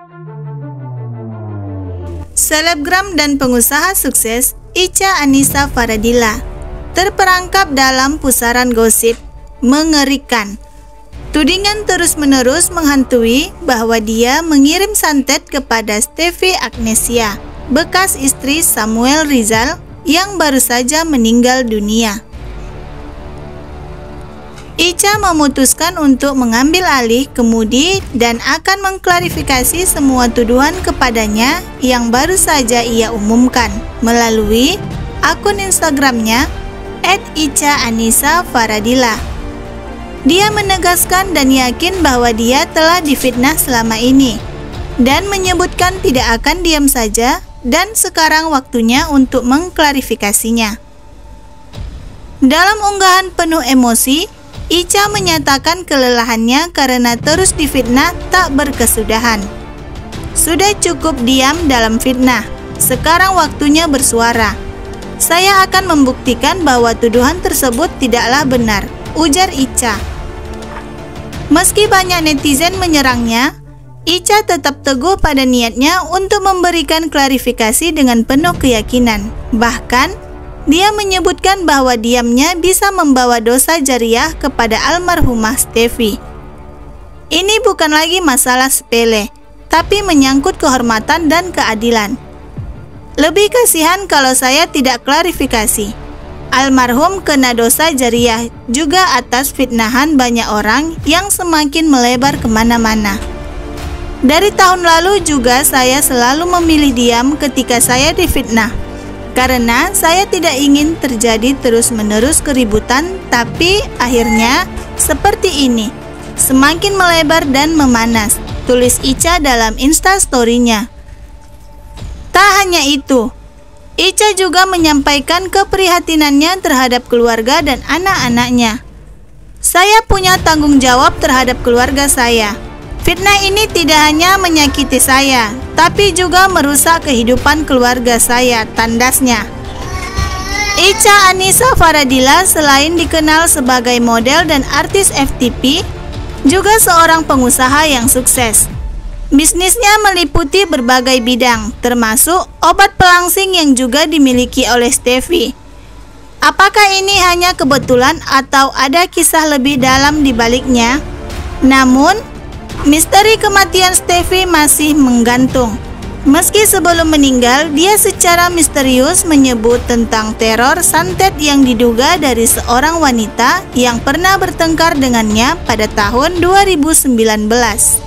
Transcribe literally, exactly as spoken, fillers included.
Selebgram dan pengusaha sukses Icha Anissa Faradila terperangkap dalam pusaran gosip mengerikan. Tudingan terus-menerus menghantui bahwa dia mengirim santet kepada Steffi Agnesia, bekas istri Samuel Rizal yang baru saja meninggal dunia. Icha memutuskan untuk mengambil alih kemudi dan akan mengklarifikasi semua tuduhan kepadanya yang baru saja ia umumkan melalui akun Instagramnya et icha anissa faradila. Dia menegaskan dan yakin bahwa dia telah difitnah selama ini dan menyebutkan tidak akan diam saja dan sekarang waktunya untuk mengklarifikasinya. Dalam unggahan penuh emosi, Icha menyatakan kelelahannya karena terus difitnah tak berkesudahan. Sudah cukup diam dalam fitnah, sekarang waktunya bersuara. Saya akan membuktikan bahwa tuduhan tersebut tidaklah benar, ujar Icha. Meski banyak netizen menyerangnya, Icha tetap teguh pada niatnya untuk memberikan klarifikasi dengan penuh keyakinan. Bahkan, dia menyebutkan bahwa diamnya bisa membawa dosa jariah kepada almarhumah Steffi. Ini bukan lagi masalah sepele, tapi menyangkut kehormatan dan keadilan. Lebih kasihan kalau saya tidak klarifikasi. Almarhum kena dosa jariah juga atas fitnahan banyak orang yang semakin melebar kemana-mana. Dari tahun lalu juga saya selalu memilih diam ketika saya difitnah. Karena saya tidak ingin terjadi terus-menerus keributan, tapi akhirnya seperti ini, semakin melebar dan memanas, tulis Icha dalam Instastory-nya. Tak hanya itu, Icha juga menyampaikan keprihatinannya terhadap keluarga dan anak-anaknya. Saya punya tanggung jawab terhadap keluarga saya. Fitnah ini tidak hanya menyakiti saya, tapi juga merusak kehidupan keluarga saya, tandasnya. Icha Anissa Faradila selain dikenal sebagai model dan artis F T P, juga seorang pengusaha yang sukses. Bisnisnya meliputi berbagai bidang, termasuk obat pelangsing yang juga dimiliki oleh Steffi. Apakah ini hanya kebetulan atau ada kisah lebih dalam di baliknya? Namun, misteri kematian Steffi masih menggantung. Meski sebelum meninggal, dia secara misterius menyebut tentang teror santet yang diduga dari seorang wanita yang pernah bertengkar dengannya pada tahun dua ribu sembilan belas.